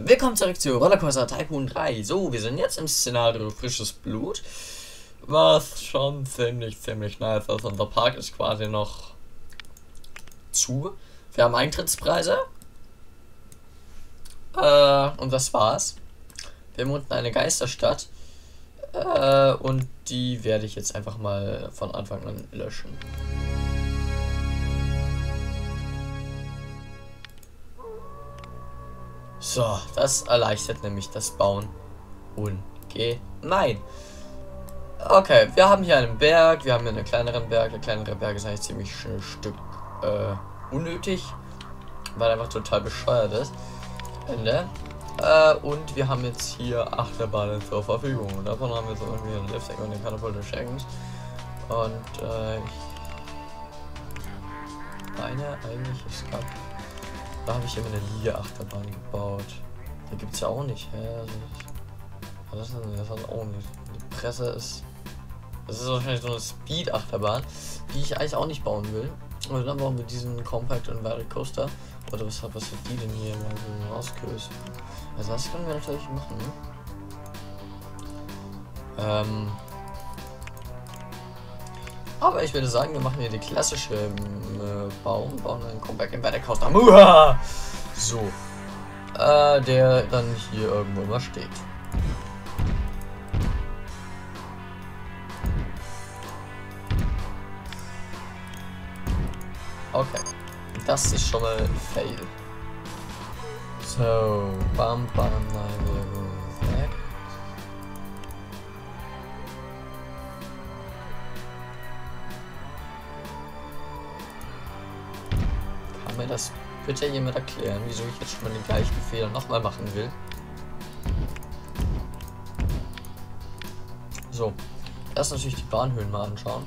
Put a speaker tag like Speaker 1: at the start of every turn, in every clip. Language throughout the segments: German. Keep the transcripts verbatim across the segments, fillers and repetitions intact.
Speaker 1: Willkommen zurück zu Rollercoaster Tycoon drei. So, wir sind jetzt im Szenario Frisches Blut, was schon ziemlich, ziemlich nice ist. Unser Park ist quasi noch zu. Wir haben Eintrittspreise. Äh, und das war's. Wir haben unten eine Geisterstadt. Äh, und die werde ich jetzt einfach mal von Anfang an löschen. So, das erleichtert nämlich das Bauen. Und geh. Nein. Okay, wir haben hier einen Berg, wir haben hier einen kleineren Berg. Der kleinere Berg ist eigentlich ziemlich ein Stück äh, unnötig, weil er einfach total bescheuert ist. Ende. Äh, und wir haben jetzt hier Achterbahnen zur Verfügung. Und davon haben wir so irgendwie einen Liftdeck und den Catapult des Schreckens. Und äh, ich meine eigentlich, es gab. Da habe ich immer eine Lia-Achterbahn gebaut. Da gibt es ja auch nicht. Hä? Das ist, das ist auch nicht. Die Presse ist. Das ist wahrscheinlich so eine Speed-Achterbahn, die ich eigentlich auch nicht bauen will. Und dann bauen wir diesen Compact und Varied Coaster. Oder was hat was hat die denn hier mal so rausgelöst? Also das können wir natürlich machen. Ähm. Aber ich würde sagen, wir machen hier die klassische äh, Baum, bauen einen Compact in Varied Coaster. Muah! So. Äh, der dann hier irgendwo immer steht. Okay. Das ist schon mal ein Fail. So. Bam, bam, nein, wir weg. Kann mir das bitte jemand erklären, wieso ich jetzt schon mal den gleichen Fehler nochmal machen will? So. Erst natürlich die Bahnhöhen mal anschauen.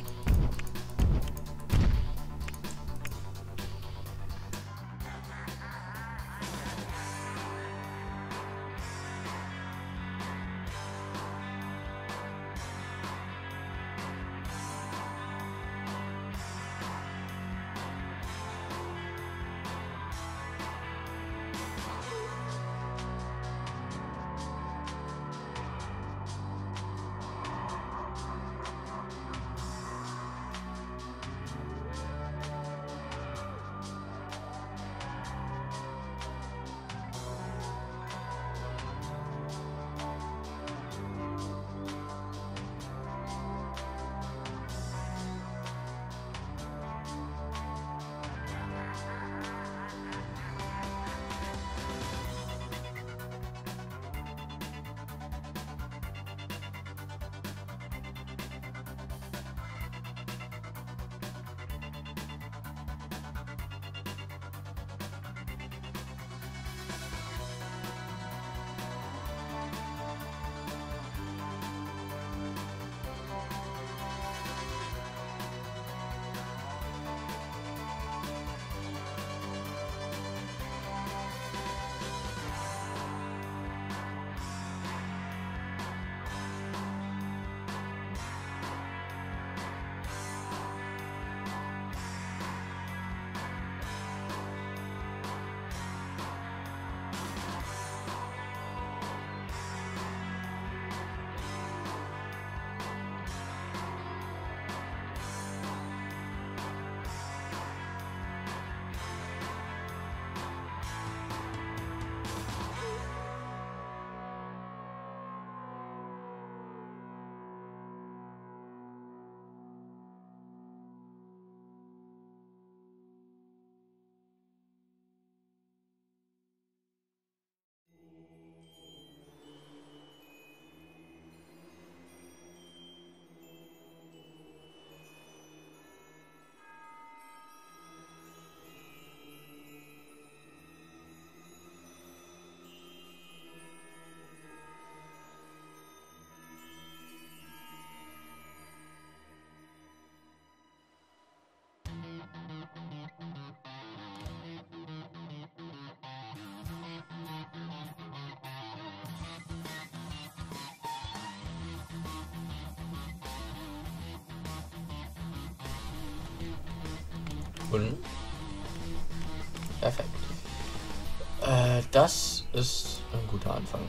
Speaker 1: Und perfekt. Äh, das ist ein guter Anfang.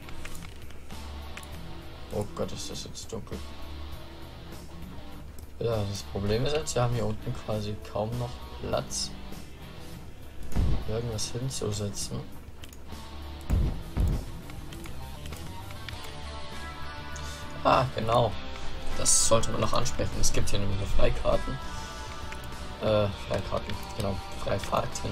Speaker 1: Oh Gott, ist das jetzt dunkel. Ja, das Problem ist jetzt, wir haben hier unten quasi kaum noch Platz, irgendwas hinzusetzen. Ah, genau. Das sollte man noch ansprechen. Es gibt hier nämlich Freikarten. Äh, Freikarten, genau, Freifahrten.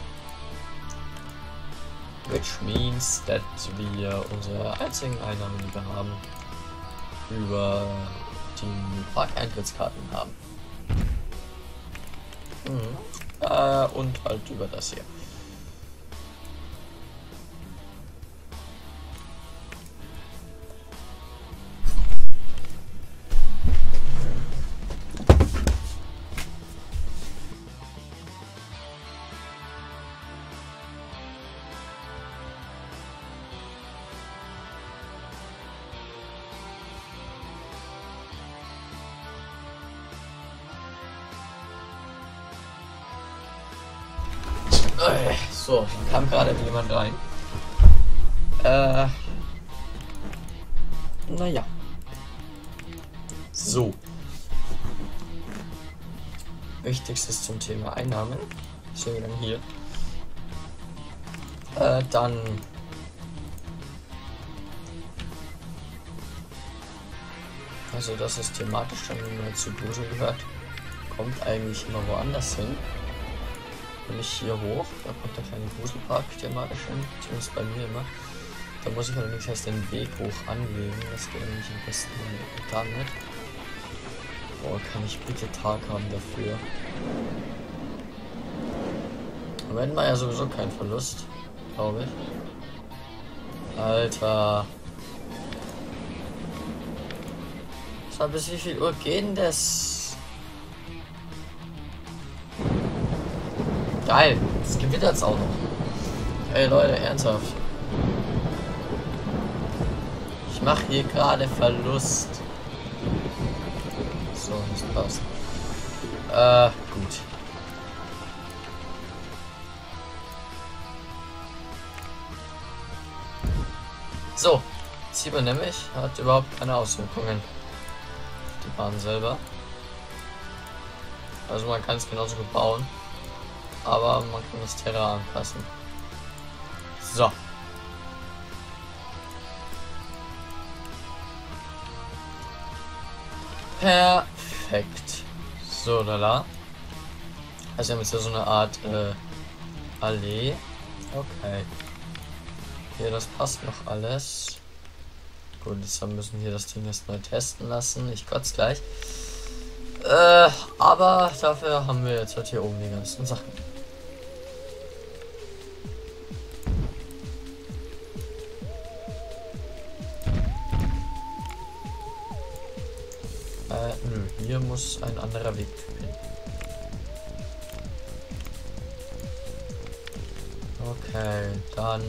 Speaker 1: Which means that wir unsere einzigen Einnahmen, die wir haben, über die Park-Eintrittskarten haben. Mhm. Äh, und halt über das hier. So, kam gerade jemand rein. Äh. Naja. So. Wichtigstes zum Thema Einnahmen. Sehen wir dann hier. Äh, dann. Also, das ist thematisch schon mal zu Grusel gehört. Kommt eigentlich immer woanders hin. Wenn ich hier hoch, da kommt der kleine Gruselpark thematisch hin, zumindest bei mir immer. Da muss ich allerdings erst den Weg hoch anlegen, das geht nämlich am besten damit. Boah, kann ich bitte Tag haben dafür. Aber hätten wir ja sowieso keinen Verlust, glaube ich. Alter. So, bis wie viel Uhr geht denn das? Geil, es gewittert es auch noch. Ey Leute, ernsthaft. Ich mache hier gerade Verlust. So, das passt. Äh, gut. So, jetzt sieht man nämlich, hat überhaupt keine Auswirkungen auf die Bahn selber. Also man kann es genauso gut bauen. Aber man kann das Terrain anpassen. So. Perfekt. So, lala. Also wir haben jetzt ja so eine Art äh, Allee. Okay. Hier, das passt noch alles. Gut, jetzt müssen wir hier das Ding erst neu testen lassen. Ich kotze gleich. Äh, aber dafür haben wir jetzt halt hier oben die ganzen Sachen. Äh, nö, hier muss ein anderer Weg hin. Okay, dann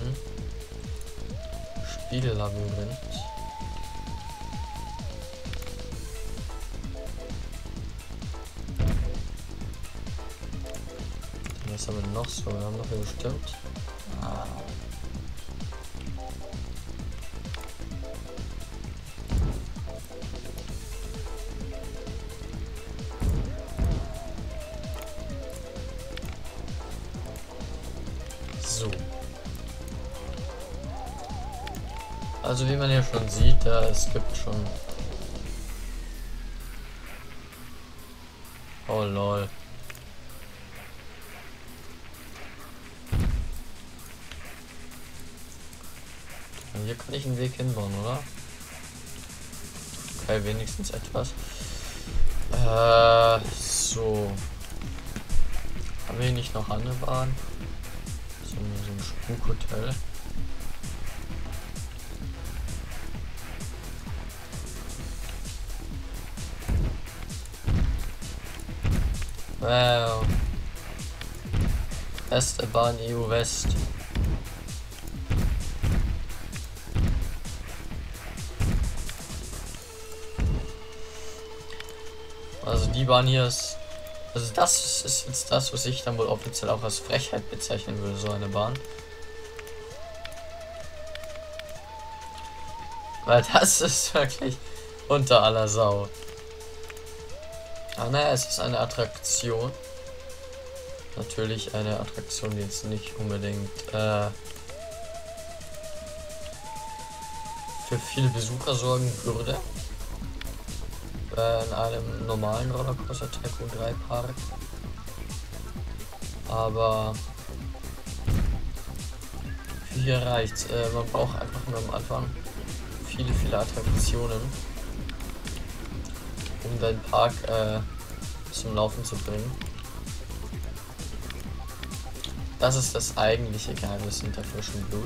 Speaker 1: Spiegellabyrinth. Was haben wir noch so? Wir haben noch hier bestimmt. Ah. So. Also wie man hier schon sieht, da es gibt schon. Oh lol. Hier kann ich einen Weg hinbauen, oder? Okay, wenigstens etwas. Äh, so. Haben wir hier nicht noch eine Bahn? So, so ein Spukhotel. Wow. Beste Bahn E U West. Also die Bahn hier ist, also das ist jetzt das, was ich dann wohl offiziell auch als Frechheit bezeichnen würde, so eine Bahn. Weil das ist wirklich unter aller Sau. Ah, naja, es ist eine Attraktion. Natürlich eine Attraktion, die jetzt nicht unbedingt äh, für viele Besucher sorgen würde. Äh, in einem normalen Rollercoaster Tycoon drei Park. Aber hier reicht's. Äh, man braucht einfach nur am Anfang viele, viele Attraktionen, um den Park äh, zum Laufen zu bringen. Das ist das eigentliche Geheimnis hinter frischem Blut.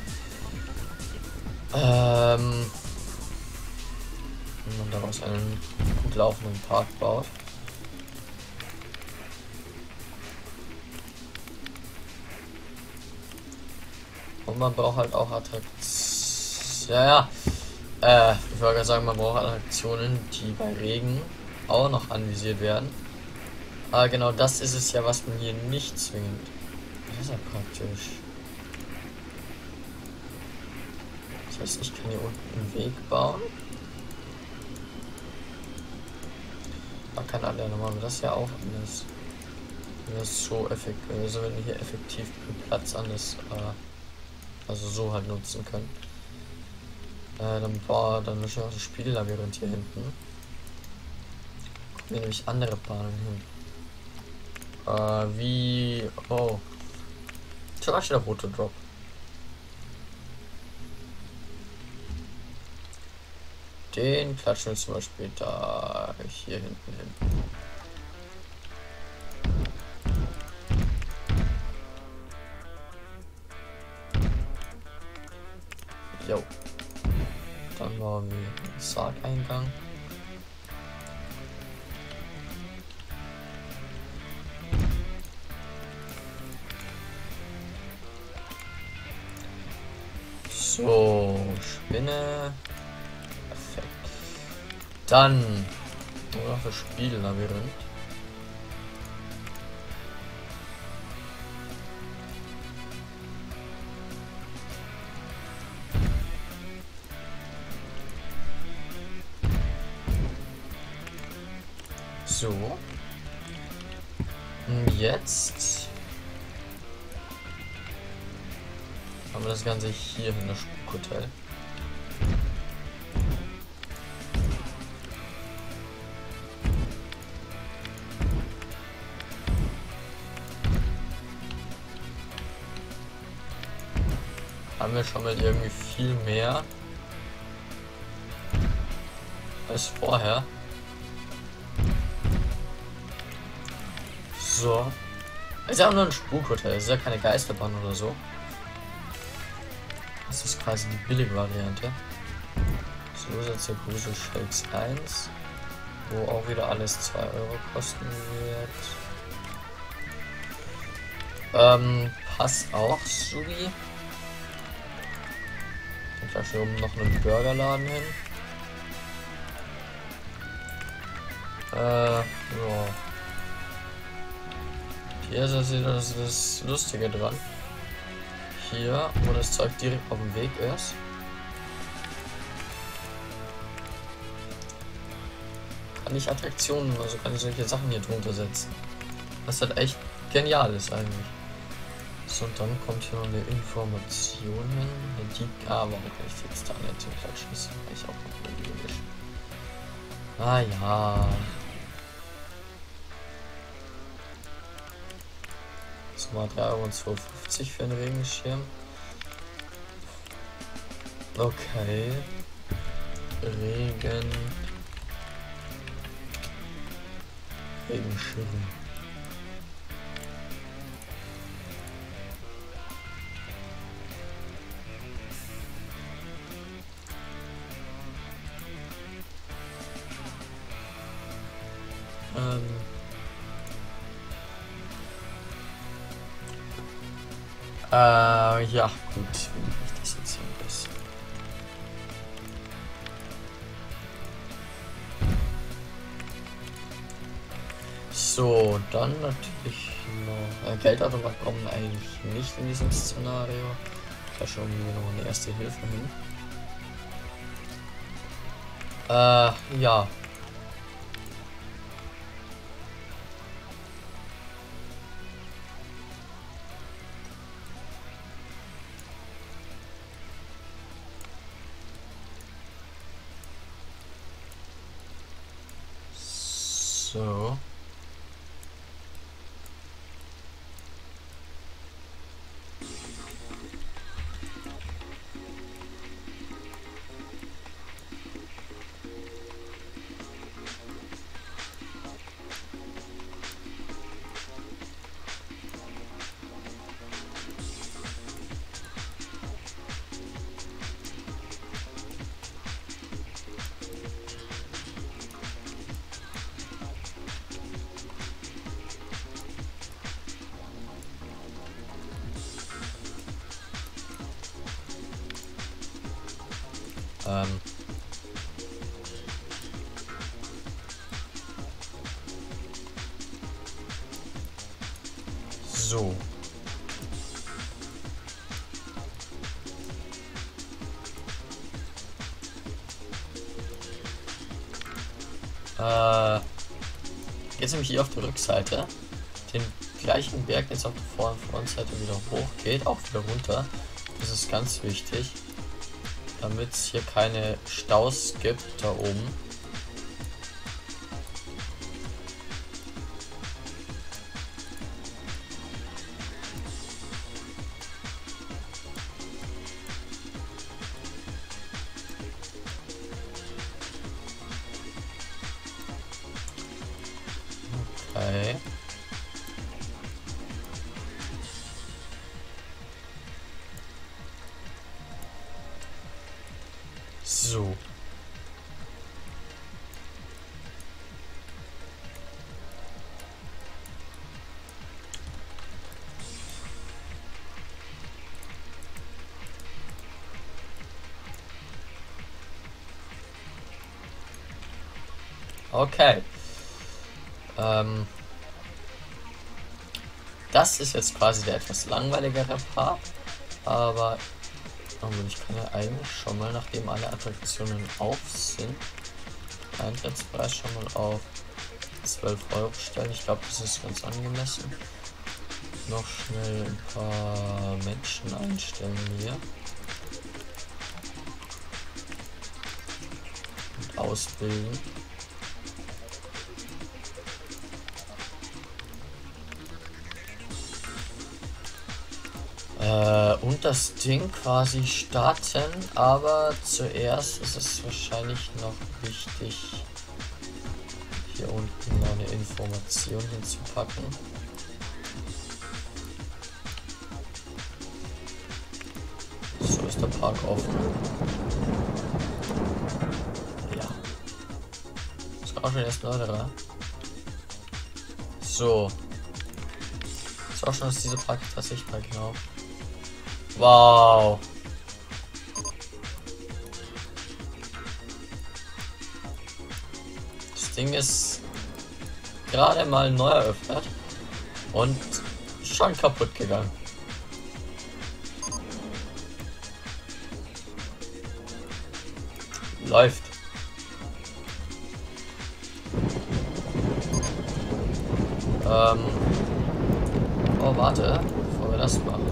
Speaker 1: Ähm, wenn man daraus einen gut laufenden Park baut. Und man braucht halt auch Attraktionen. Ja, ja. Äh, ich wollte gerade sagen, man braucht Attraktionen, die bei Regen auch noch anvisiert werden. Aber genau das ist es ja, was man hier nicht zwingend. Das ist ja praktisch. Das heißt, ich kann hier unten einen Weg bauen. Man kann alle nochmal das ja auch anders. Wenn das so effektiv, also wenn wir hier effektiv Platz anders, äh, also so halt nutzen können. Äh, dann boah, dann ist ja auch das Spiellabyrinth hier hinten. Kommen hier nämlich andere Bahnen hin. Äh, wie. Oh. Zum Beispiel der rote Drop. Den klatschen wir zum Beispiel da hier hinten hin. Jo. Dann bauen wir den Sargeingang. So, Spinne. Perfekt. Dann nur noch das Spiellabyrinth. So. Und jetzt haben wir das Ganze hier in das Spukhotel. Haben wir schon mal irgendwie viel mehr als vorher. So. Es ist ja auch nur ein Spukhotel, es ist ja keine Geisterbahn oder so. Das ist quasi die billige Variante. So ist jetzt der Grusel Shakes eins, wo auch wieder alles zwei Euro kosten wird. Ähm, passt auch, Subi. Und da hier oben noch einen Burgerladen hin. Äh, ja. Hier ist das, das, das Lustige dran. Hier, wo das Zeug direkt auf dem Weg ist. Kann ich Attraktionen, also kann ich solche Sachen hier drunter setzen. Was halt echt genial ist eigentlich. So, und dann kommt hier noch eine Information hin. Die, ah, warum kann ich die jetzt da nicht so klatschen? Das ist eigentlich auch noch logisch. Ah ja. Das war drei Euro zwei fünfzig für einen Regenschirm. Okay. Regen. Regenschirm. Ähm. Äh, ja, gut. Wie mache ich das jetzt hier ein bisschen? So, dann natürlich noch. Äh, Geldautomat kommen eigentlich nicht in diesem Szenario. Da schauen wir noch eine erste Hilfe hin. Äh, ja. So. Ähm. So. Äh. Jetzt nämlich hier auf der Rückseite. Den gleichen Berg jetzt auf der Vor- und Frontseite wieder hoch geht, auch wieder runter. Das ist ganz wichtig, damit es hier keine Staus gibt da oben. Okay. So. Okay. Ähm, das ist jetzt quasi der etwas langweiligere Part, aber ich kann ja eigentlich schon mal, nachdem alle Attraktionen auf sind, Eintrittspreis schon mal auf zwölf Euro stellen. Ich glaube, das ist ganz angemessen. Noch schnell ein paar Menschen einstellen hier. Und ausbilden. Äh, und das Ding quasi starten, aber zuerst ist es wahrscheinlich noch wichtig, hier unten noch eine Information hinzupacken. So ist der Park offen. Ja. Ist auch schon erst Leute. So. Ist auch schon, dass diese Park tatsächlich genau. Wow. Das Ding ist gerade mal neu eröffnet und schon kaputt gegangen. Läuft. Ähm. Oh, warte, bevor wir das machen.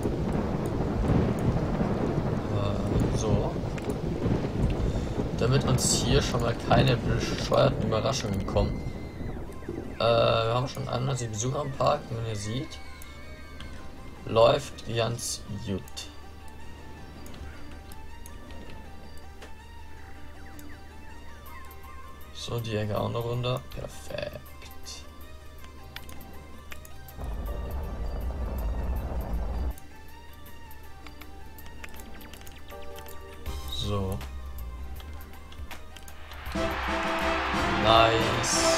Speaker 1: So, damit uns hier schon mal keine bescheuerten Überraschungen kommen. Äh, wir haben schon einunddreißig Besucher im Park, wenn ihr seht. Läuft ganz gut. So, die Ecke auch noch runter. Perfekt. So. Nice.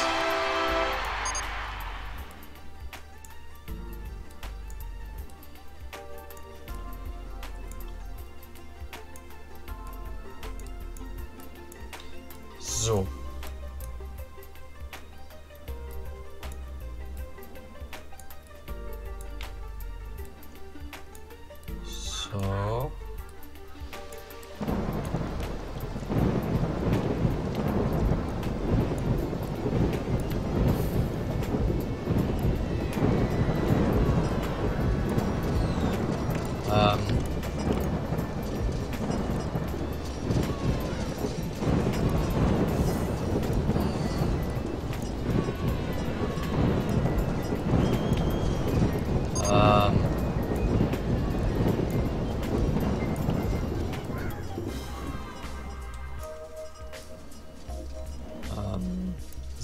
Speaker 1: So. So.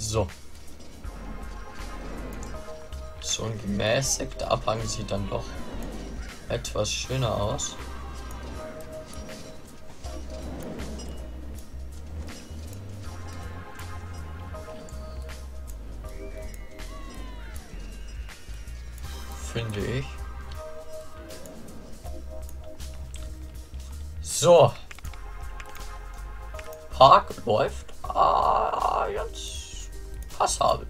Speaker 1: So. So ein gemäßigter Abhang sieht dann doch etwas schöner aus. Finde ich. So. Park läuft. Ah, jetzt passabel.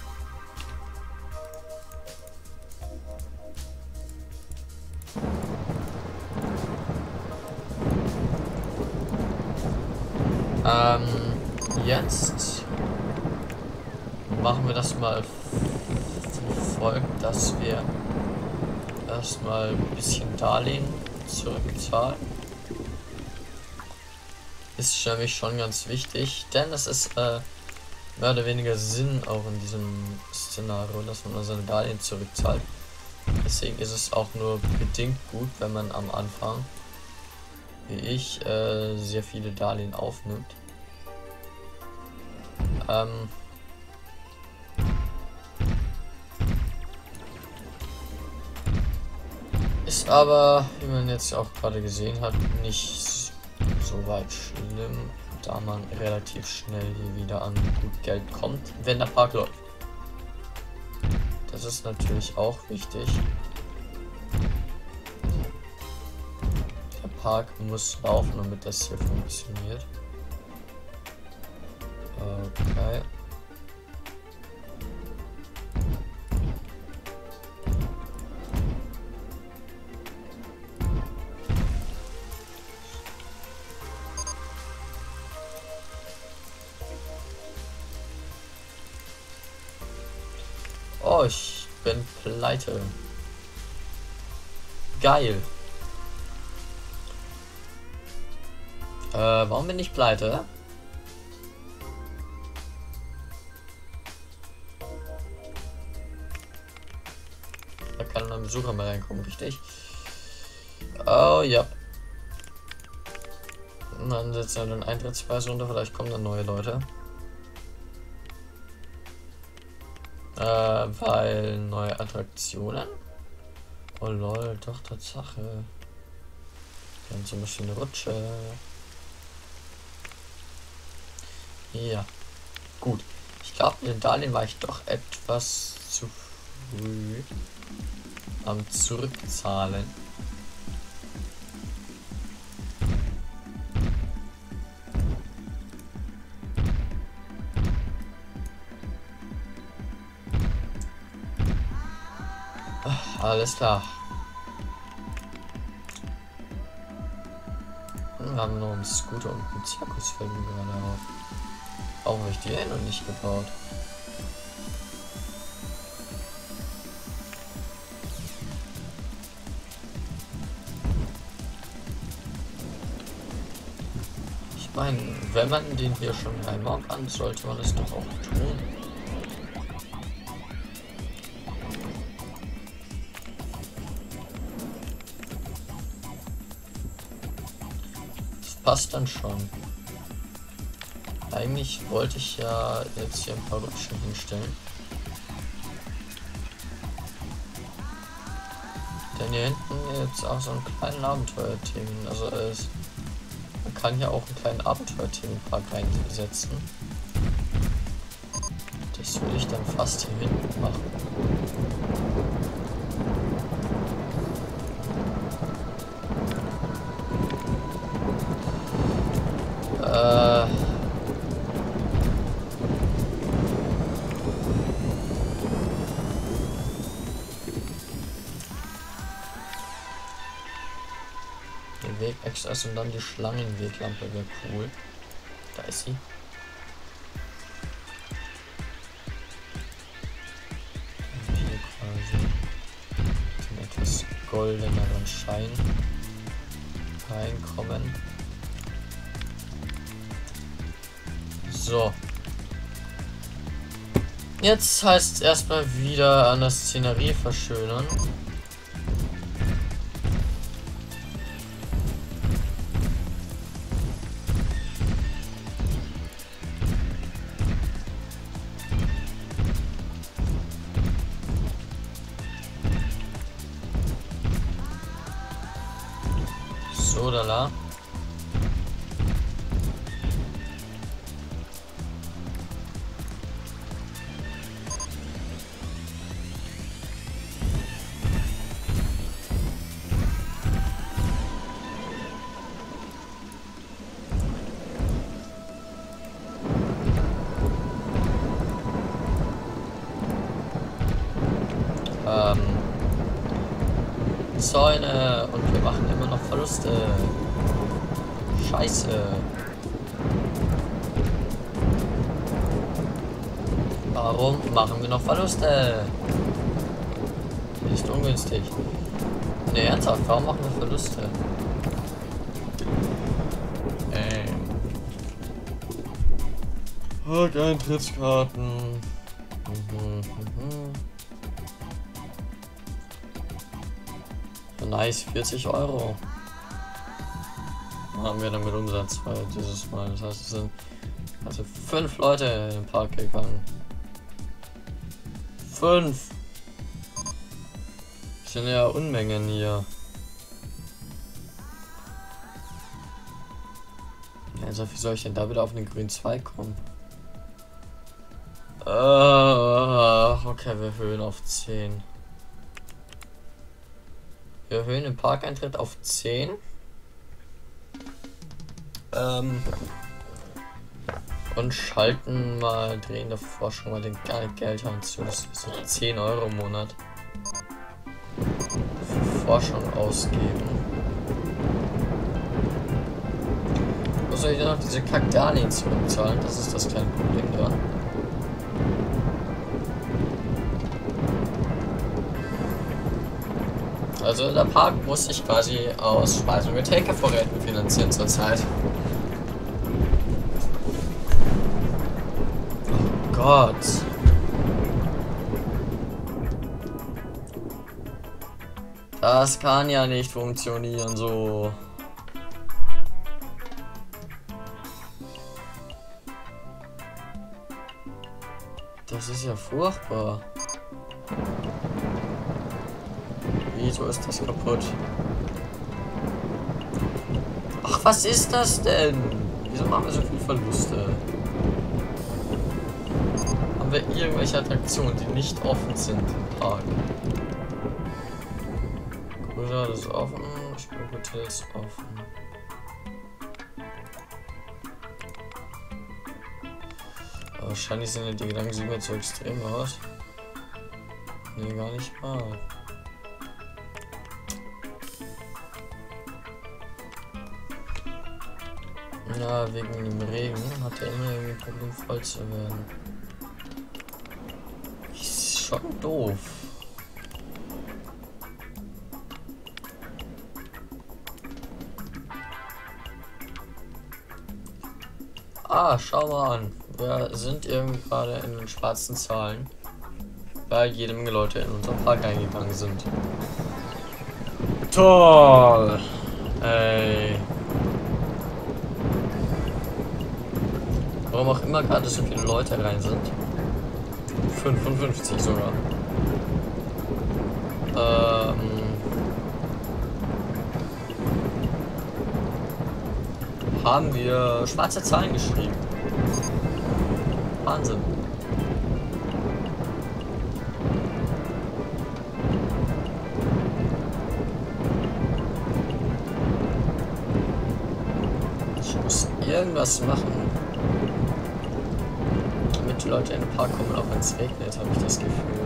Speaker 1: Ähm, jetzt machen wir das mal folgt, dass wir erstmal ein bisschen Darlehen zurückzahlen. Ist nämlich schon ganz wichtig, denn es ist äh, mehr oder weniger Sinn auch in diesem Szenario, dass man seine Darlehen zurückzahlt. Deswegen ist es auch nur bedingt gut, wenn man am Anfang, wie ich, äh, sehr viele Darlehen aufnimmt. Ähm, ist aber, wie man jetzt auch gerade gesehen hat, nicht so weit schlimm, da man relativ schnell hier wieder an gut Geld kommt, wenn der Park läuft. Das ist natürlich auch wichtig. Der Park muss laufen, damit das hier funktioniert. Okay. Oh, ich bin pleite. Geil. Äh, warum bin ich pleite? Da kann ein Besucher mehr reinkommen, richtig? Oh ja. Und dann setzen wir den Eintrittspreis runter, vielleicht kommen dann neue Leute. Äh, weil neue Attraktionen. Oh lol, doch Tatsache. Wir haben zum Beispiel eine Rutsche. Ja. Gut. Ich glaube, mit den Darlehen war ich doch etwas zu früh am Zurückzahlen. Ach, alles klar. Wir haben noch einen Scooter und einen Zirkusfilm gerade auf. Auch habe ich die eh noch nicht gebaut. Ich meine, wenn man den hier schon reinbauen kann, sollte man es doch auch tun. Das passt dann schon. Eigentlich wollte ich ja jetzt hier ein paar Rutschen hinstellen. Denn hier hinten jetzt auch so einen kleinen Abenteuerthemen. Also es, man kann ja auch einen kleinen Abenteuerthemenpark reinsetzen. Das würde ich dann fast hier hinten machen. Äh. Den Weg extra und dann die Schlangenweglampe wäre cool. Da ist sie. Und hier quasi den etwas goldeneren Schein reinkommen. So. Jetzt heißt es erstmal wieder an der Szenerie verschönern. Zäune und wir machen immer noch Verluste. Scheiße. Warum machen wir noch Verluste? Ist ungünstig. Ne, ernsthaft, warum machen wir Verluste? Ähm. Eintrittskarten. Mhm, mhm. Nice, vierzig Euro. Haben wir damit Umsatz weil dieses Mal. Das heißt, es sind also fünf Leute in den Park gegangen. Fünf. Das sind ja Unmengen hier. Also wie soll ich denn da wieder auf den grünen Zweig kommen? Uh, okay, wir erhöhen auf zehn. Wir erhöhen den Parkeintritt auf zehn. Ähm, und schalten mal, drehen davor schon mal den Geldhahn zu. Das ist so zehn Euro im Monat. Für Forschung ausgeben. Muss ich noch diese Kackdarlehen zurückzahlen? Das ist das kleine Problem da. Also der Park muss sich quasi aus Speisen- und Getränkevorräten finanzieren zurzeit. Oh Gott. Das kann ja nicht funktionieren so. Das ist ja furchtbar. Wieso ist das kaputt? Ach, was ist das denn? Wieso machen wir so viel Verluste? Haben wir irgendwelche Attraktionen, die nicht offen sind im Park? Grüßer ist offen, Spielhotel ist offen. Aber wahrscheinlich sind ja die Gedanken sehen mir zu extrem aus. Nee, gar nicht mal. Ja, wegen dem Regen hat er immer irgendwie ein Problem voll zu werden. Ist schon doof. Ah, schau mal an. Wir sind irgendwie gerade in den schwarzen Zahlen, weil jede Menge Leute in unseren Park eingegangen sind. Toll! Ey. Warum auch immer gerade so viele Leute rein sind. fünfundfünfzig sogar. Ähm. Haben wir schwarze Zahlen geschrieben. Wahnsinn. Ich muss irgendwas machen. Leute in den Park kommen, auch wenn es regnet, habe ich das Gefühl.